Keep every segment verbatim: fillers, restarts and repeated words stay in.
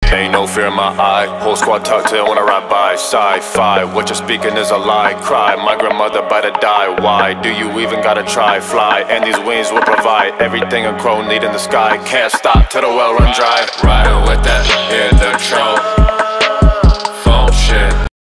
Ain't no fear in my eye. Whole squad tucked in when I ride by. Sci-fi, what you're speaking is a lie. Cry, my grandmother about to die. Why do you even gotta try? Fly, and these wings will provide everything a crow need in the sky. Can't stop till the well run dry. Riding with that in the trunk. Phone shit.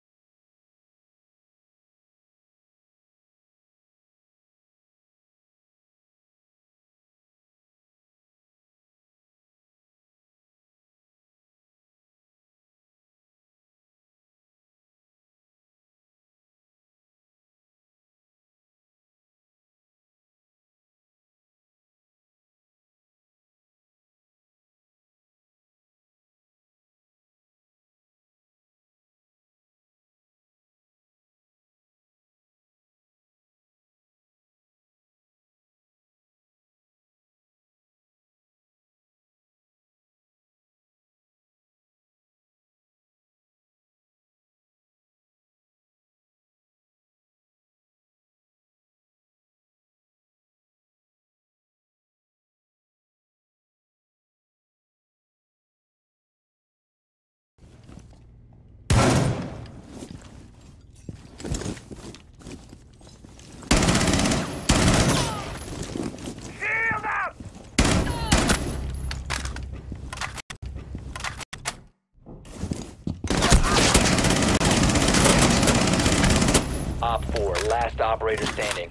Op four, last operator standing.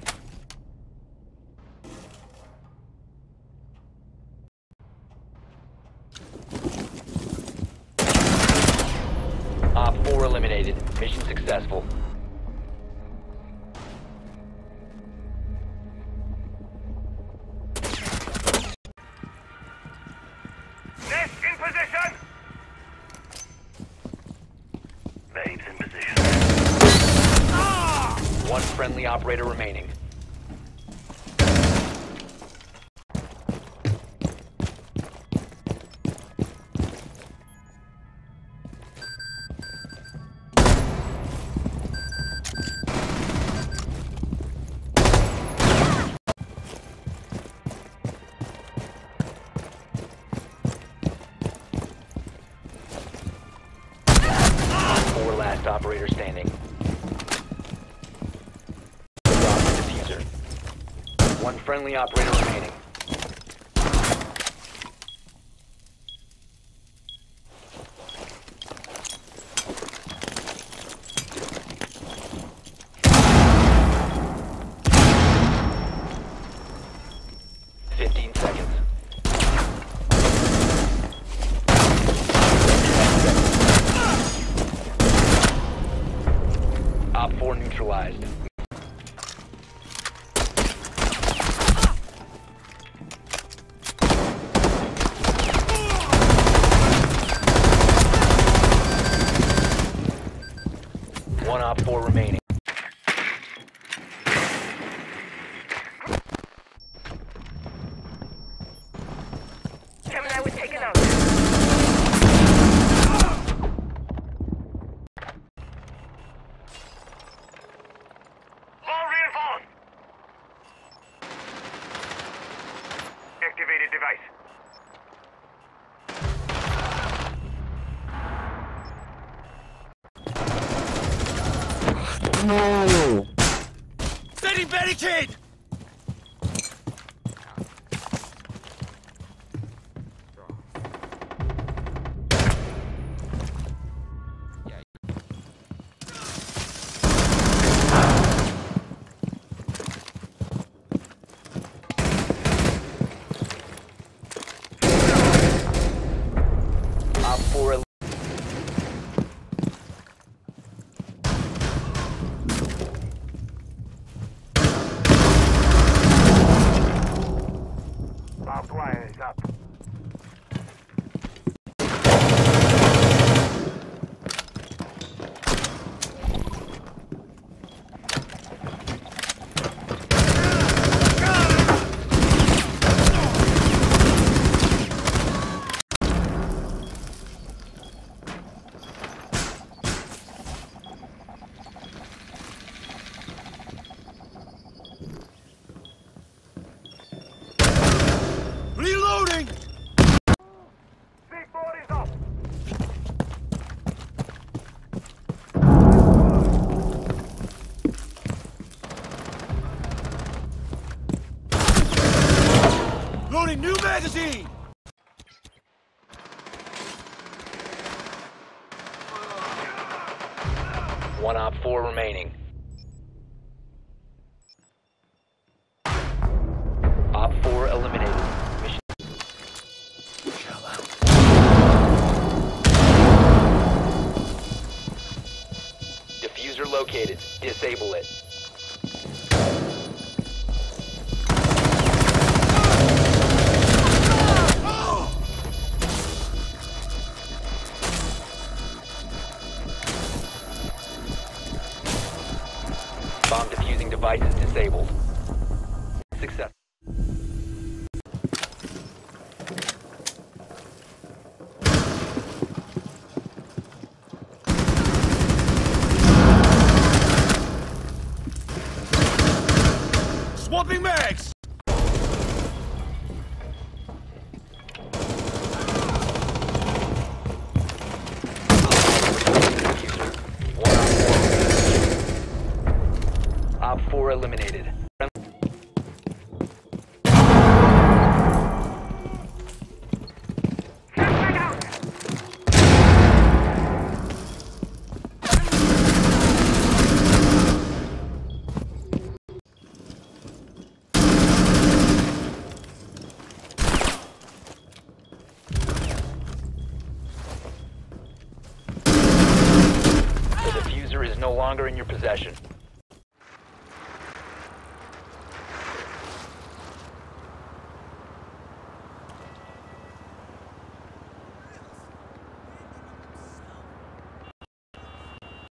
Op four eliminated. Mission successful. Nest in position! Babes in position. One friendly operator remaining. Four last operator standing. One friendly operator remaining. Fifteen seconds. Op four neutralized. One Op four remaining. Gemini was taken out. All reinforced. Activated device. No! Setting barricade! Op four el- Last wire is up. magazine! One op four remaining. Op four eliminated. Mission. Diffuser located. Disable it. Bomb defusing devices disabled. Success. Swapping mags! One op four. Op four eliminated. The diffuser is no longer in your possession.